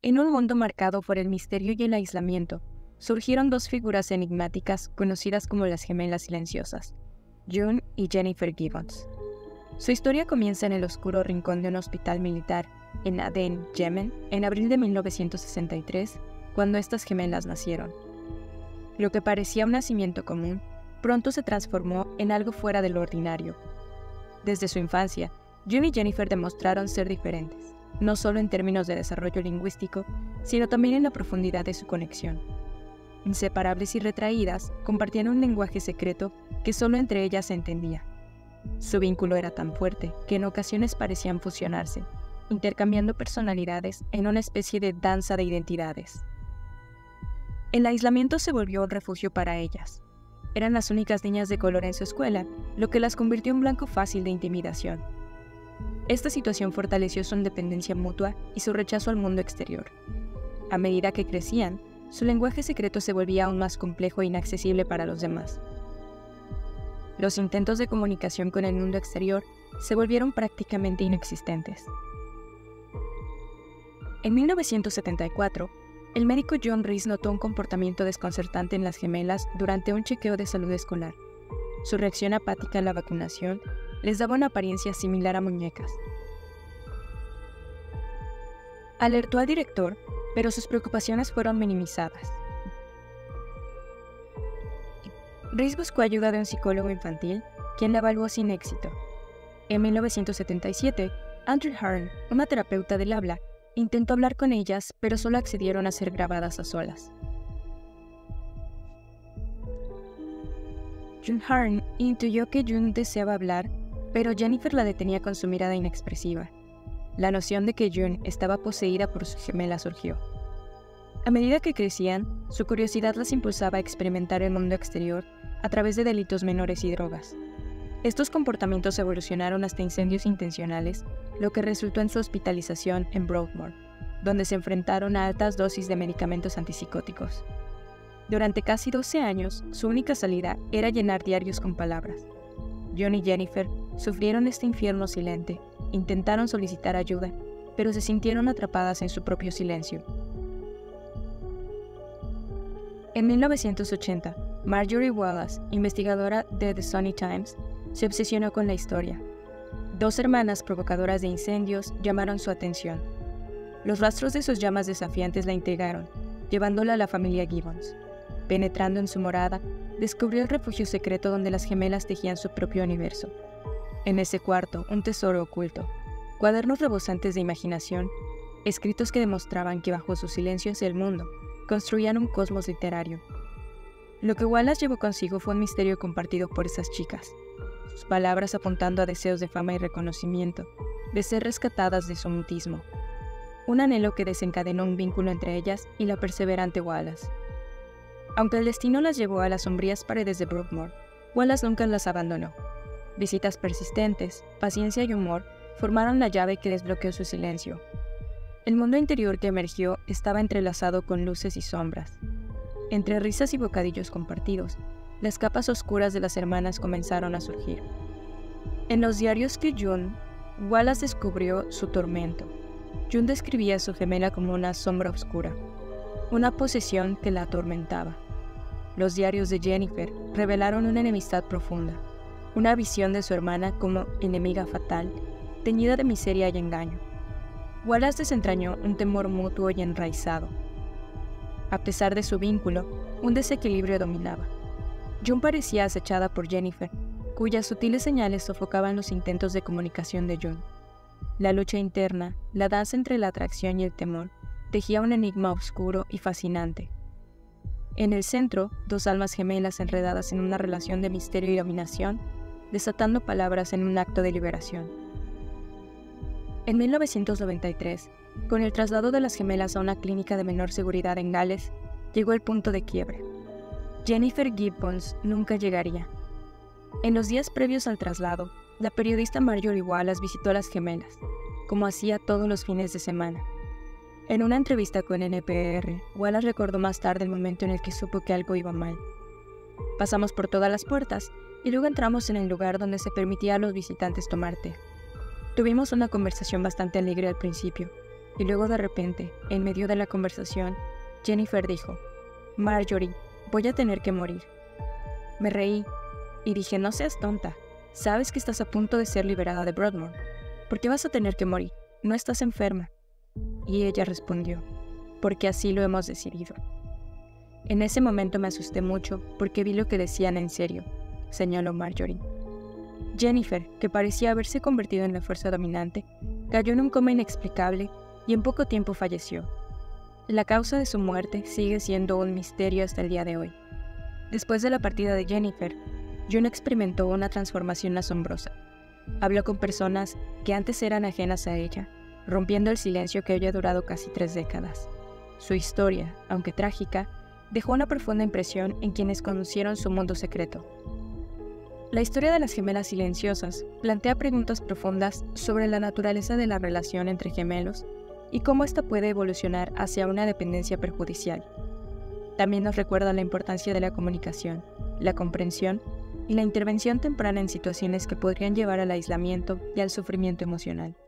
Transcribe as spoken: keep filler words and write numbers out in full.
En un mundo marcado por el misterio y el aislamiento, surgieron dos figuras enigmáticas conocidas como las gemelas silenciosas, June y Jennifer Gibbons. Su historia comienza en el oscuro rincón de un hospital militar en Adén, Yemen, en abril de mil novecientos sesenta y tres, cuando estas gemelas nacieron. Lo que parecía un nacimiento común, pronto se transformó en algo fuera de lo ordinario. Desde su infancia, June y Jennifer demostraron ser diferentes, no solo en términos de desarrollo lingüístico, sino también en la profundidad de su conexión. Inseparables y retraídas, compartían un lenguaje secreto que solo entre ellas se entendía. Su vínculo era tan fuerte que en ocasiones parecían fusionarse, intercambiando personalidades en una especie de danza de identidades. El aislamiento se volvió un refugio para ellas. Eran las únicas niñas de color en su escuela, lo que las convirtió en blanco fácil de intimidación. Esta situación fortaleció su independencia mutua y su rechazo al mundo exterior. A medida que crecían, su lenguaje secreto se volvía aún más complejo e inaccesible para los demás. Los intentos de comunicación con el mundo exterior se volvieron prácticamente inexistentes. En mil novecientos setenta y cuatro, el médico John Reese notó un comportamiento desconcertante en las gemelas durante un chequeo de salud escolar. Su reacción apática a la vacunación les daba una apariencia similar a muñecas. Alertó al director, pero sus preocupaciones fueron minimizadas. Reese buscó ayuda de un psicólogo infantil, quien la evaluó sin éxito. En mil novecientos setenta y siete, Andrew Hearn, una terapeuta del habla, intentó hablar con ellas, pero solo accedieron a ser grabadas a solas. June Hearn intuyó que June deseaba hablar, pero Jennifer la detenía con su mirada inexpresiva. La noción de que June estaba poseída por su gemela surgió. A medida que crecían, su curiosidad las impulsaba a experimentar el mundo exterior a través de delitos menores y drogas. Estos comportamientos evolucionaron hasta incendios intencionales, lo que resultó en su hospitalización en Broadmoor, donde se enfrentaron a altas dosis de medicamentos antipsicóticos. Durante casi doce años, su única salida era llenar diarios con palabras. John y Jennifer sufrieron este infierno silente, intentaron solicitar ayuda, pero se sintieron atrapadas en su propio silencio. En mil novecientos ochenta, Marjorie Wallace, investigadora de The Sunny Times, se obsesionó con la historia. Dos hermanas provocadoras de incendios llamaron su atención. Los rastros de sus llamas desafiantes la intrigaron, llevándola a la familia Gibbons. Penetrando en su morada, descubrió el refugio secreto donde las gemelas tejían su propio universo. En ese cuarto, un tesoro oculto, cuadernos rebosantes de imaginación, escritos que demostraban que bajo su silencio hacia el mundo, construían un cosmos literario. Lo que Wallace llevó consigo fue un misterio compartido por esas chicas, sus palabras apuntando a deseos de fama y reconocimiento, de ser rescatadas de su mutismo. Un anhelo que desencadenó un vínculo entre ellas y la perseverante Wallace. Aunque el destino las llevó a las sombrías paredes de Broadmoor, Wallace nunca las abandonó. Visitas persistentes, paciencia y humor formaron la llave que desbloqueó su silencio. El mundo interior que emergió estaba entrelazado con luces y sombras. Entre risas y bocadillos compartidos, las capas oscuras de las hermanas comenzaron a surgir. En los diarios que June, Wallace descubrió su tormento. June describía a su gemela como una sombra oscura, una posesión que la atormentaba. Los diarios de Jennifer revelaron una enemistad profunda, una visión de su hermana como enemiga fatal, teñida de miseria y engaño. Wallace desentrañó un temor mutuo y enraizado. A pesar de su vínculo, un desequilibrio dominaba. June parecía acechada por Jennifer, cuyas sutiles señales sofocaban los intentos de comunicación de June. La lucha interna, la danza entre la atracción y el temor, tejía un enigma oscuro y fascinante. En el centro, dos almas gemelas enredadas en una relación de misterio y dominación, desatando palabras en un acto de liberación. En mil novecientos noventa y tres, con el traslado de las gemelas a una clínica de menor seguridad en Gales, llegó el punto de quiebre. Jennifer Gibbons nunca llegaría. En los días previos al traslado, la periodista Marjorie Wallace visitó a las gemelas, como hacía todos los fines de semana. En una entrevista con N P R, Wallace recordó más tarde el momento en el que supo que algo iba mal. Pasamos por todas las puertas y luego entramos en el lugar donde se permitía a los visitantes tomar té. Tuvimos una conversación bastante alegre al principio, y luego de repente, en medio de la conversación, Jennifer dijo, «Marjorie, voy a tener que morir». Me reí y dije, «No seas tonta, sabes que estás a punto de ser liberada de Broadmoor. ¿Por qué vas a tener que morir? No estás enferma». Y ella respondió, «Porque así lo hemos decidido». En ese momento me asusté mucho porque vi lo que decían en serio, señaló Marjorie. Jennifer, que parecía haberse convertido en la fuerza dominante, cayó en un coma inexplicable y en poco tiempo falleció. La causa de su muerte sigue siendo un misterio hasta el día de hoy. Después de la partida de Jennifer, June experimentó una transformación asombrosa. Habló con personas que antes eran ajenas a ella, rompiendo el silencio que había durado casi tres décadas. Su historia, aunque trágica, dejó una profunda impresión en quienes conocieron su mundo secreto. La historia de las gemelas silenciosas plantea preguntas profundas sobre la naturaleza de la relación entre gemelos y cómo ésta puede evolucionar hacia una dependencia perjudicial. También nos recuerda la importancia de la comunicación, la comprensión y la intervención temprana en situaciones que podrían llevar al aislamiento y al sufrimiento emocional.